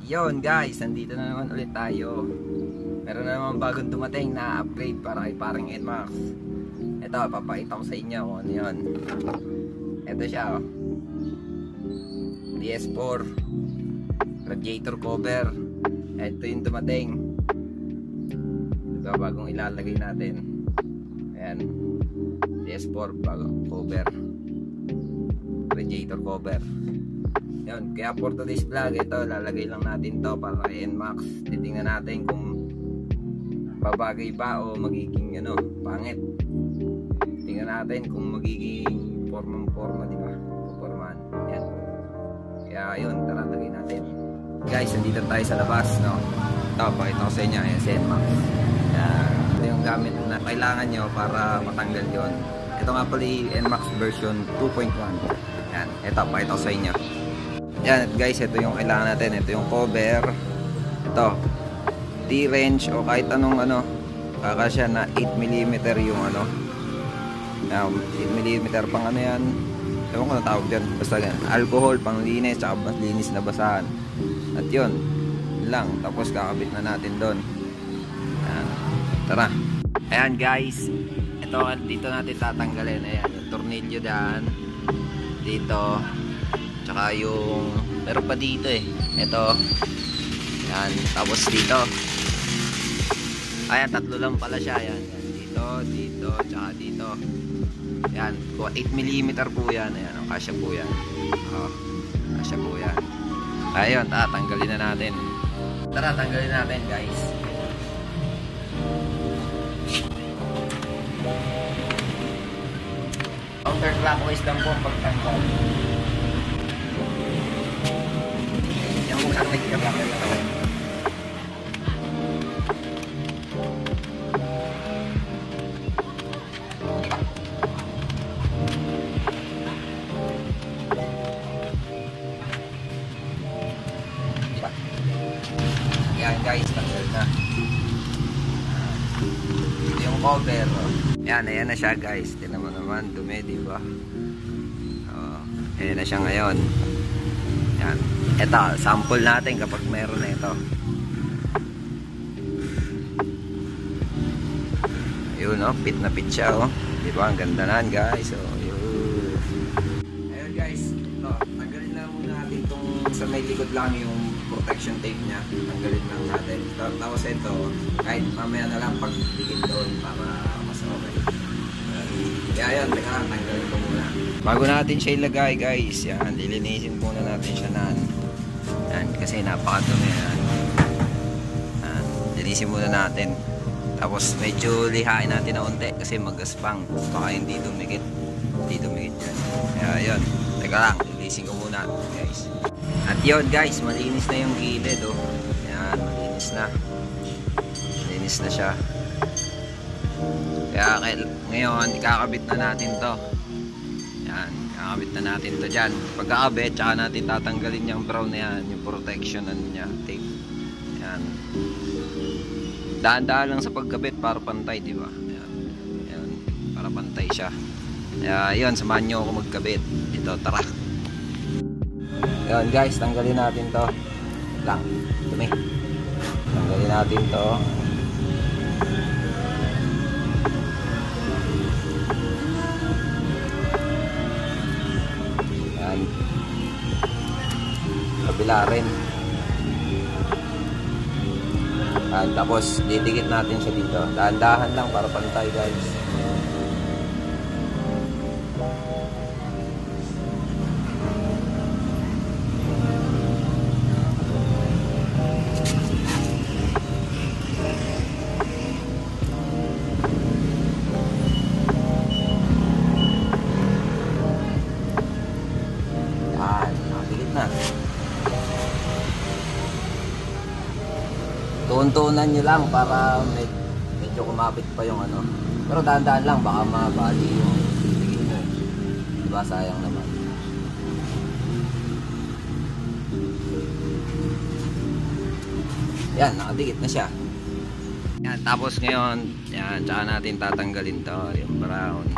Yon guys, nandito na naman ulit tayo. Meron na naman bagong dumating na upgrade para kay paring NMAX. Ito, papakita ko sa inyo kung ano yun. Ito siya, oh. DS4 radiator cover. Ito yung dumating. Ito, bagong ilalagay natin. Ayan, DS4 bagong cover, radiator cover. Yun, kaya for today's vlog, ito, lalagay lang natin to para kay NMAX. Titingnan natin kung babagay ba o magiging pangit. Tingnan natin kung magiging forma, di ba? Forman. Yan. Kaya yun, tara, lagay natin. Guys, nandito tayo sa labas, no? Ito, pakita ko sa inyo, ayan si NMAX. Ito yung gamit na kailangan nyo para matanggal yon. Ito nga pala yung NMAX version 2.1. Yan, ito, pakita ko sa inyo. Yan guys, ito yung kailangan natin. Ito yung cover. Ito T-wrench o kahit anong kakasya na 8mm yung 8mm pang yan. Ewan ko na tawag dyan. Basta yan, alcohol pang linis, tsaka linis na basahan. At yun lang. Tapos kakabit na natin doon. Tara. Ayan guys, ito dito natin tatanggalin. Ayan, yung tornilyo dyan dito. Tsaka yung meron pa dito ito. Yan, tapos dito. Ayan, tatlo lang pala siya. Yan, dito, tsaka dito. Yan, 8mm po yan. Ayan, kasya po yan. Kasya po yan. Ayun, tanggalin na natin. Tara, tanggalin natin guys. Counterclockwise lang po ang pagtanggal. Yan guys, tanggal na. Ito yung cover. Yan, ayan na siya guys. Tignan mo naman, dumi, diba? Ayan na siya ngayon. Yan. Ito, sample natin kapag meron na ito. Ayun, pit na pit siya, diba? Ang ganda na guys. Ayun. Ayun guys, ito, tanggalin na muna natin itong sa may likod lang yung protection tape nya. Tanggalin lang natin. Tapos ito, kahit mamaya na lang pagdigit doon para mas okay. Kaya ayun, tanggalin ko muna. Bago natin siya ilagay guys, yan, lilinisin muna natin siya na. Yan, kasi napakadumi yan. Linisin muna natin. Tapos medyo lihain natin na unti kasi magaspang. Baka hindi dumikit. Hindi dumikit yan. Kaya yun, teka lang, linisin ko muna guys. At yun guys, malinis na yung gilid Yan, malinis na. Malinis na siya. Kaya ngayon, ikakabit na natin to. Yan, kakabit na natin to dyan. Pagkakabit, tsaka natin tatanggalin yung brown na yan, yung protection niya, tape. Yan. Daan-daan lang sa pagkabit para pantay, di ba? Yan. Yan, para pantay siya. Kaya yun, samahan nyo ako magkabit. Dito, tara. Yan guys, tanggalin natin to. Lang, dumi. Tanggalin natin to. Kabila rin. Tapos didikit natin siya dito. Dahan-dahan lang para pantay guys. Yan, nakadikit na. Tuun-tuunan nyo lang para medyo kumapit pa yung pero dahan-dahan lang, baka mabali yung tigil mo. Diba, sayang naman. Yan, nakadikit na siya. Yan, tapos ngayon, yan, tsaka natin tatanggalin to, yung brown.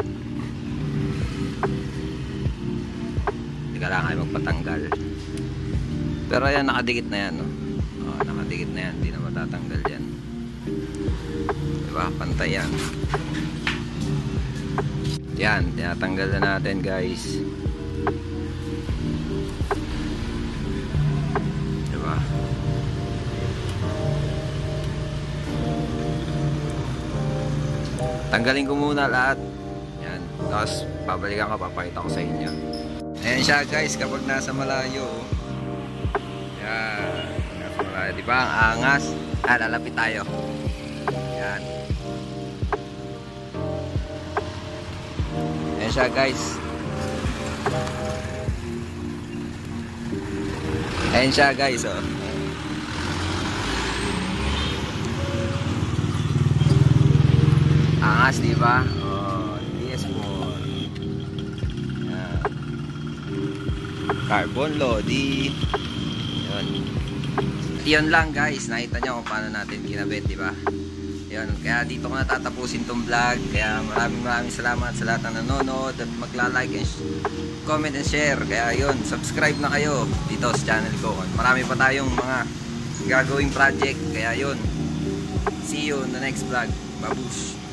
Hindi ka lang ay magpatanggal. Pero yan, nakadikit na yan, no? na yan, hindi na matatanggal yan. Diba? Pantay yan. Yan, tinatanggal na natin guys. Diba? Tanggalin ko muna lahat. Yan, tapos babalikan ko, papakita ko sa inyo. Ayan siya guys, kapag nasa malayo. Yan, nasa malayo, diba? Ang angas. Lalapit tayo. Yan. Ayan siya guys. Ayan siya guys, oh. Angas, diba? Oh, yes po. Yan. Carbon Lodi. Yun. Yun lang guys, nakita nyo kung paano natin kinabit, diba? Yun, kaya dito ko natatapusin tong vlog. Kaya maraming salamat sa lahat ng nanonood at magla-like and comment and share. Kaya yun, subscribe na kayo dito sa channel ko. Marami pa tayong mga gagawing project. Kaya yun, see you in the next vlog. Babush!